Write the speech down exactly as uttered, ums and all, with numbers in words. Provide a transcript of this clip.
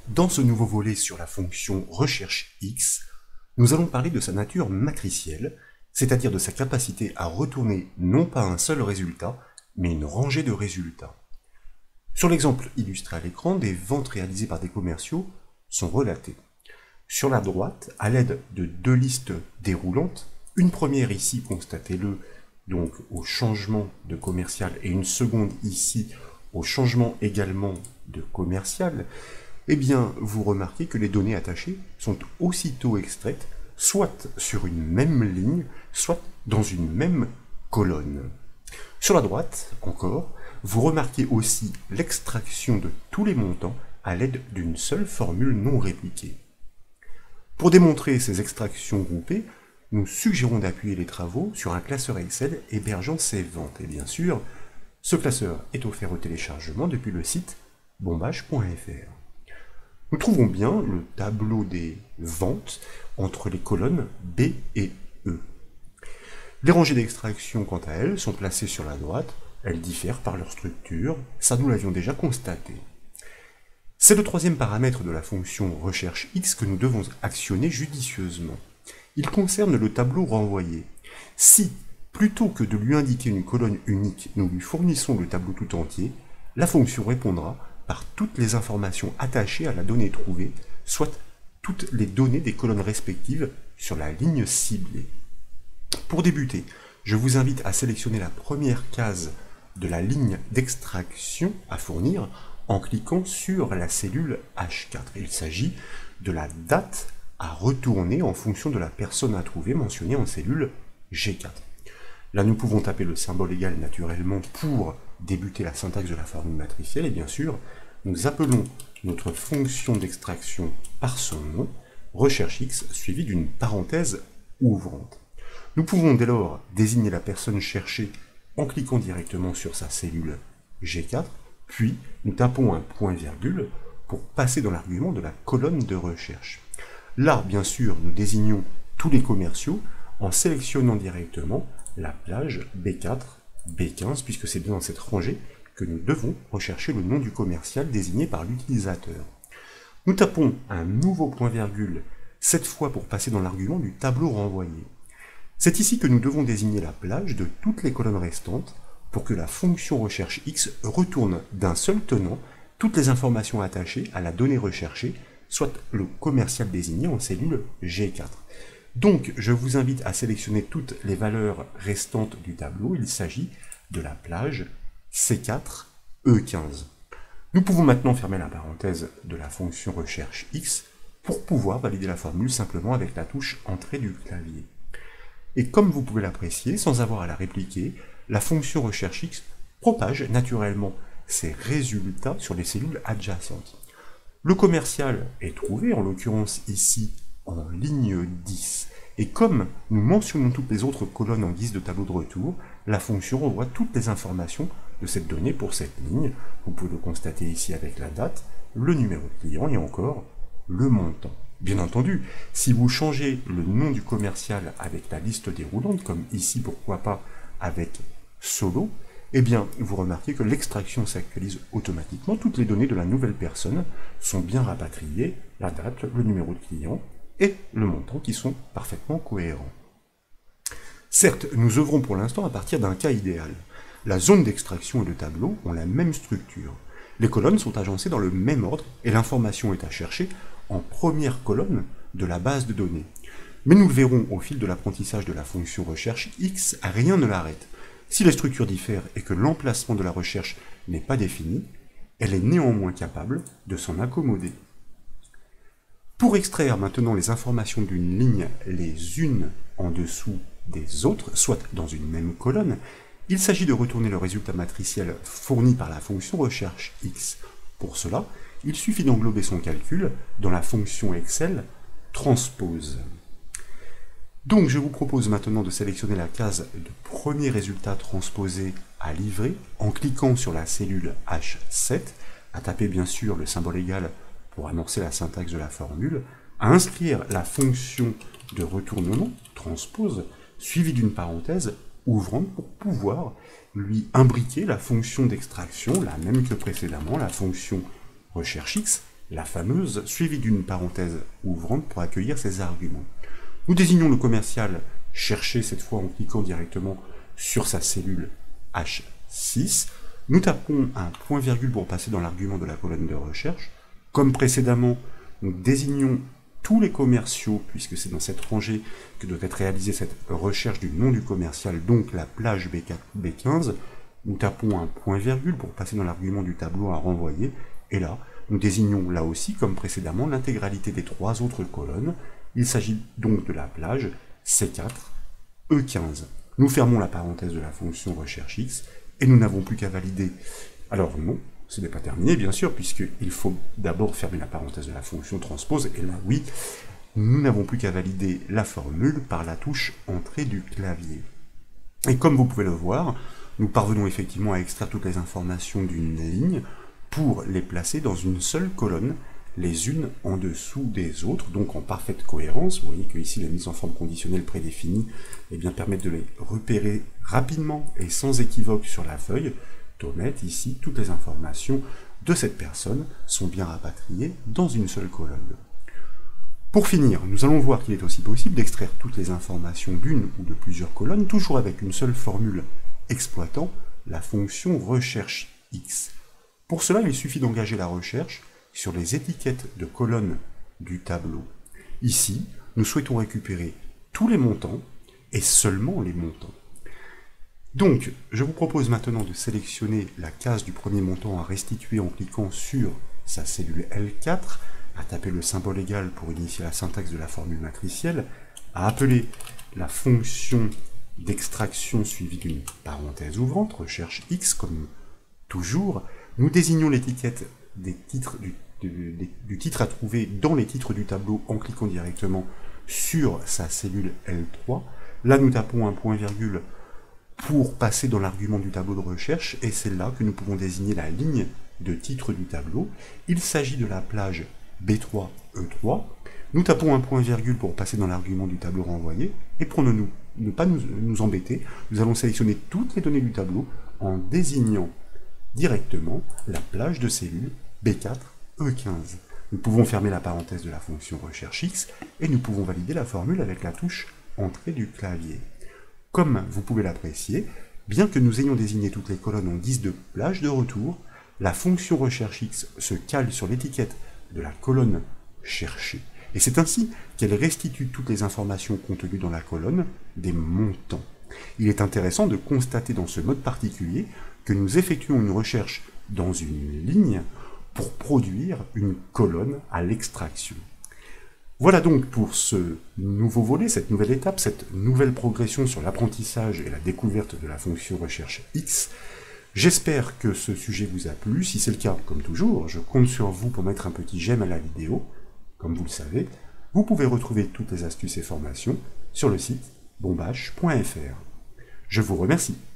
Dans ce nouveau volet sur la fonction recherche x, nous allons parler de sa nature matricielle, c'est-à-dire de sa capacité à retourner non pas un seul résultat, mais une rangée de résultats. Sur l'exemple illustré à l'écran, des ventes réalisées par des commerciaux sont relatées. Sur la droite, à l'aide de deux listes déroulantes, une première ici, constatez-le, donc au changement de commercial, et une seconde ici au changement également de commercial, eh bien, vous remarquez que les données attachées sont aussitôt extraites, soit sur une même ligne, soit dans une même colonne. Sur la droite, encore, vous remarquez aussi l'extraction de tous les montants à l'aide d'une seule formule non répliquée. Pour démontrer ces extractions groupées, nous suggérons d'appuyer les travaux sur un classeur Excel hébergeant ces ventes. Et bien sûr, ce classeur est offert au téléchargement depuis le site bombage point F R. Nous trouverons bien le tableau des ventes entre les colonnes B et E. Les rangées d'extraction, quant à elles, sont placées sur la droite. Elles diffèrent par leur structure, ça nous l'avions déjà constaté. C'est le troisième paramètre de la fonction recherche x que nous devons actionner judicieusement. Il concerne le tableau renvoyé. Si, plutôt que de lui indiquer une colonne unique, nous lui fournissons le tableau tout entier, la fonction répondra par toutes les informations attachées à la donnée trouvée, soit toutes les données des colonnes respectives sur la ligne ciblée. Pour débuter, je vous invite à sélectionner la première case de la ligne d'extraction à fournir en cliquant sur la cellule H quatre. Il s'agit de la date à retourner en fonction de la personne à trouver mentionnée en cellule G quatre. Là, nous pouvons taper le symbole égal naturellement pour débuter la syntaxe de la formule matricielle et bien sûr, nous appelons notre fonction d'extraction par son nom, recherche x, suivie d'une parenthèse ouvrante. Nous pouvons dès lors désigner la personne cherchée en cliquant directement sur sa cellule G quatre, puis nous tapons un point-virgule pour passer dans l'argument de la colonne de recherche. Là, bien sûr, nous désignons tous les commerciaux en sélectionnant directement la plage B quatre, B quinze, puisque c'est bien dans cette rangée que nous devons rechercher le nom du commercial désigné par l'utilisateur. Nous tapons un nouveau point-virgule, cette fois pour passer dans l'argument du tableau renvoyé. C'est ici que nous devons désigner la plage de toutes les colonnes restantes pour que la fonction recherche x retourne d'un seul tenant toutes les informations attachées à la donnée recherchée, soit le commercial désigné en cellule G quatre. Donc, je vous invite à sélectionner toutes les valeurs restantes du tableau. Il s'agit de la plage C quatre E quinze. Nous pouvons maintenant fermer la parenthèse de la fonction recherche x pour pouvoir valider la formule simplement avec la touche entrée du clavier. Et comme vous pouvez l'apprécier, sans avoir à la répliquer, la fonction recherche x propage naturellement ses résultats sur les cellules adjacentes. Le commercial est trouvé, en l'occurrence ici, en ligne dix. Et comme nous mentionnons toutes les autres colonnes en guise de tableau de retour, la fonction renvoie toutes les informations de cette donnée pour cette ligne. Vous pouvez le constater ici avec la date, le numéro de client et encore le montant. Bien entendu, si vous changez le nom du commercial avec la liste déroulante, comme ici, pourquoi pas, avec Solo, eh bien, vous remarquez que l'extraction s'actualise automatiquement. Toutes les données de la nouvelle personne sont bien rapatriées, la date, le numéro de client et le montant qui sont parfaitement cohérents. Certes, nous œuvrons pour l'instant à partir d'un cas idéal. La zone d'extraction et le tableau ont la même structure. Les colonnes sont agencées dans le même ordre et l'information est à chercher en première colonne de la base de données. Mais nous le verrons au fil de l'apprentissage de la fonction recherche x, rien ne l'arrête. Si les structures diffèrent et que l'emplacement de la recherche n'est pas défini, elle est néanmoins capable de s'en accommoder. Pour extraire maintenant les informations d'une ligne les unes en dessous des autres, soit dans une même colonne, il s'agit de retourner le résultat matriciel fourni par la fonction recherche x. Pour cela, il suffit d'englober son calcul dans la fonction Excel transpose. Donc je vous propose maintenant de sélectionner la case de premier résultat transposé à livrer en cliquant sur la cellule H sept, à taper bien sûr le symbole égal pour annoncer la syntaxe de la formule, à inscrire la fonction de retournement, transpose, suivie d'une parenthèse ouvrante pour pouvoir lui imbriquer la fonction d'extraction, la même que précédemment, la fonction recherche x, la fameuse, suivie d'une parenthèse ouvrante pour accueillir ces arguments. Nous désignons le commercial cherché cette fois en cliquant directement sur sa cellule H six. Nous tapons un point-virgule pour passer dans l'argument de la colonne de recherche. Comme précédemment, nous désignons tous les commerciaux, puisque c'est dans cette rangée que doit être réalisée cette recherche du nom du commercial, donc la plage B quatre, B quinze. Nous tapons un point-virgule pour passer dans l'argument du tableau à renvoyer, et là, nous désignons là aussi, comme précédemment, l'intégralité des trois autres colonnes. Il s'agit donc de la plage C quatre, E quinze. Nous fermons la parenthèse de la fonction recherche X, et nous n'avons plus qu'à valider. Alors non, ce n'est pas terminé, bien sûr, puisqu'il faut d'abord fermer la parenthèse de la fonction transpose, et là, oui, nous n'avons plus qu'à valider la formule par la touche entrée du clavier. Et comme vous pouvez le voir, nous parvenons effectivement à extraire toutes les informations d'une ligne pour les placer dans une seule colonne, les unes en dessous des autres, donc en parfaite cohérence. Vous voyez que ici la mise en forme conditionnelle prédéfinie eh bien, permet de les repérer rapidement et sans équivoque sur la feuille. Tomet, ici, toutes les informations de cette personne sont bien rapatriées dans une seule colonne. Pour finir, nous allons voir qu'il est aussi possible d'extraire toutes les informations d'une ou de plusieurs colonnes, toujours avec une seule formule exploitant la fonction recherche X. Pour cela, il suffit d'engager la recherche sur les étiquettes de colonnes du tableau. Ici, nous souhaitons récupérer tous les montants et seulement les montants. Donc, je vous propose maintenant de sélectionner la case du premier montant à restituer en cliquant sur sa cellule L quatre, à taper le symbole égal pour initier la syntaxe de la formule matricielle, à appeler la fonction d'extraction suivie d'une parenthèse ouvrante, recherche X, comme toujours. Nous désignons l'étiquette des titres du, du, du titre à trouver dans les titres du tableau en cliquant directement sur sa cellule L trois. Là, nous tapons un point-virgule pour passer dans l'argument du tableau de recherche, et c'est là que nous pouvons désigner la ligne de titre du tableau. Il s'agit de la plage B trois, E trois. Nous tapons un point-virgule pour passer dans l'argument du tableau renvoyé, et pour ne, nous, ne pas nous, nous embêter, nous allons sélectionner toutes les données du tableau en désignant directement la plage de cellule B quatre, E quinze. Nous pouvons fermer la parenthèse de la fonction recherche X, et nous pouvons valider la formule avec la touche entrée du clavier. Comme vous pouvez l'apprécier, bien que nous ayons désigné toutes les colonnes en guise de plage de retour, la fonction recherche X se cale sur l'étiquette de la colonne cherchée. Et c'est ainsi qu'elle restitue toutes les informations contenues dans la colonne des montants. Il est intéressant de constater dans ce mode particulier que nous effectuons une recherche dans une ligne pour produire une colonne à l'extraction. Voilà donc pour ce nouveau volet, cette nouvelle étape, cette nouvelle progression sur l'apprentissage et la découverte de la fonction recherche X. J'espère que ce sujet vous a plu. Si c'est le cas, comme toujours, je compte sur vous pour mettre un petit j'aime à la vidéo. Comme vous le savez, vous pouvez retrouver toutes les astuces et formations sur le site bombache point F R. Je vous remercie.